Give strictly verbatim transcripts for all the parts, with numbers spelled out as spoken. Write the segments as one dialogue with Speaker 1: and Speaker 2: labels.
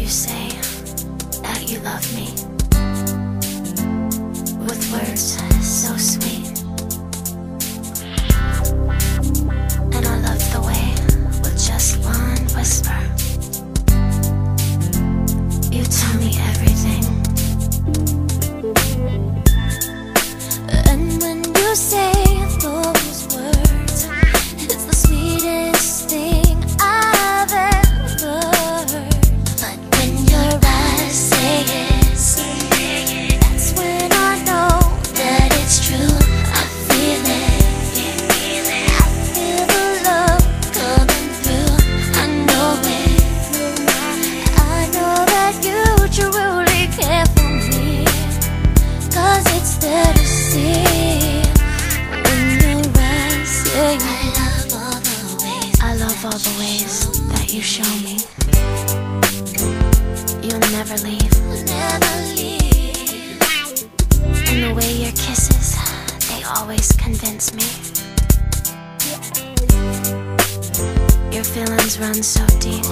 Speaker 1: you say that you love me with words so sweet. And I love the way with just one whisper you tell me everything. And when you say those words, it's the sweetest thing I've ever heard. But when your eyes say it, that's when I know that it's true. I feel it, I feel the love coming through. I know it, I know that you truly care for me, 'cause it's there to see. All the ways that you show me you'll never leave, never leave. And the way your kisses, they always convince me your feelings run so deep.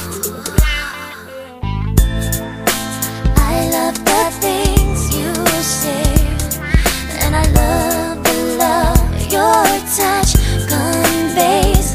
Speaker 1: I love the things you say, and I love the love your touch conveys.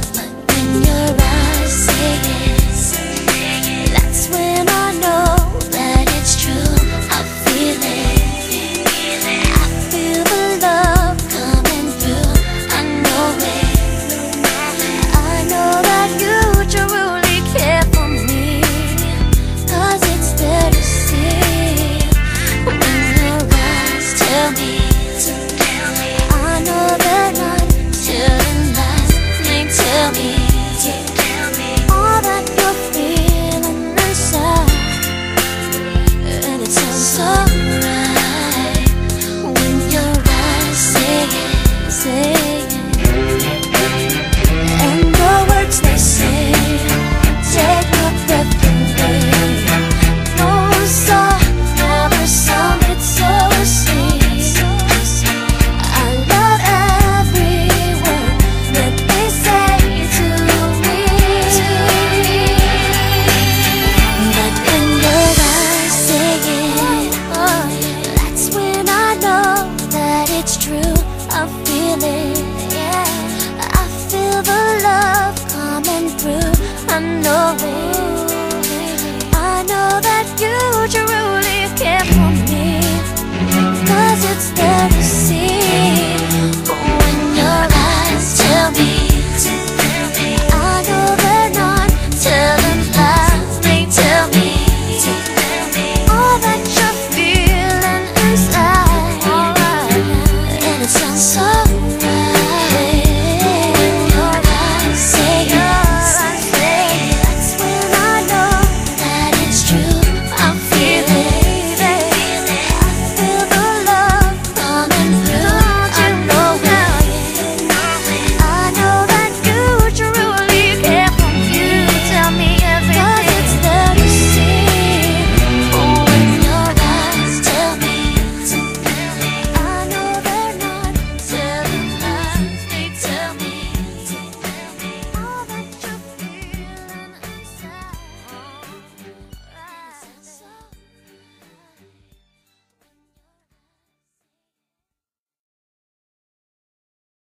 Speaker 1: Tell me